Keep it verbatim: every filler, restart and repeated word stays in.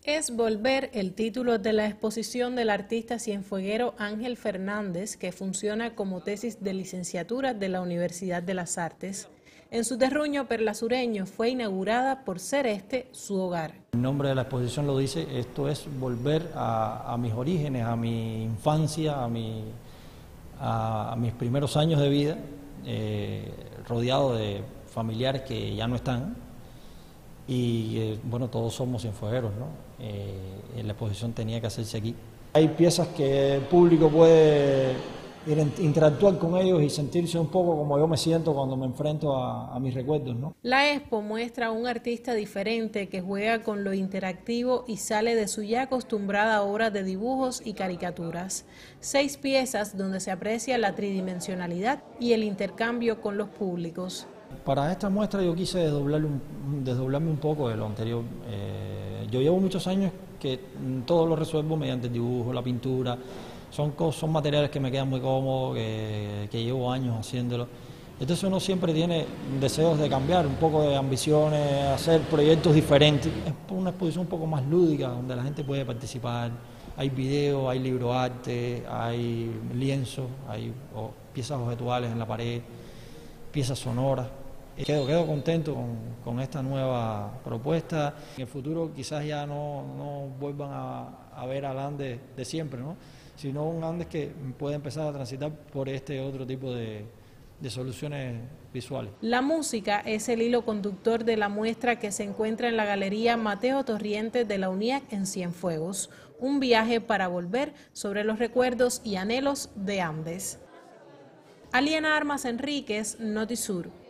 Es Volver el título de la exposición del artista cienfueguero Ángel Fernández, que funciona como tesis de licenciatura de la Universidad de las Artes. En su terruño perlasureño fue inaugurada por ser este su hogar. El nombre de la exposición lo dice, esto es volver a, a mis orígenes, a mi infancia, a, mi, a, a mis primeros años de vida, eh, rodeado de familiares que ya no están. Y eh, bueno, todos somos cienfuegueros, ¿no? Eh, la exposición tenía que hacerse aquí. Hay piezas que el público puede interactuar con ellos y sentirse un poco como yo me siento cuando me enfrento a, a mis recuerdos, ¿no? La expo muestra a un artista diferente que juega con lo interactivo y sale de su ya acostumbrada obra de dibujos y caricaturas. Seis piezas donde se aprecia la tridimensionalidad y el intercambio con los públicos. Para esta muestra yo quise desdoblarme un, desdoblarme un poco de lo anterior. Eh, yo llevo muchos años que todo lo resuelvo mediante el dibujo, la pintura. Son, son materiales que me quedan muy cómodos, que, que llevo años haciéndolo. Entonces uno siempre tiene deseos de cambiar, un poco de ambiciones, hacer proyectos diferentes. Es una exposición un poco más lúdica, donde la gente puede participar. Hay video, hay libro arte, hay lienzos, hay oh, piezas objetuales en la pared, piezas sonoras. Quedo, quedo contento con, con esta nueva propuesta. En el futuro quizás ya no, no vuelvan a, a ver al Andes de siempre, ¿no? Sino un Andes que puede empezar a transitar por este otro tipo de, de soluciones visuales. La música es el hilo conductor de la muestra que se encuentra en la Galería Mateo Torrientes de la UNIAC en Cienfuegos. Un viaje para volver sobre los recuerdos y anhelos de Andes. Aliena Armas Enríquez, Notisur.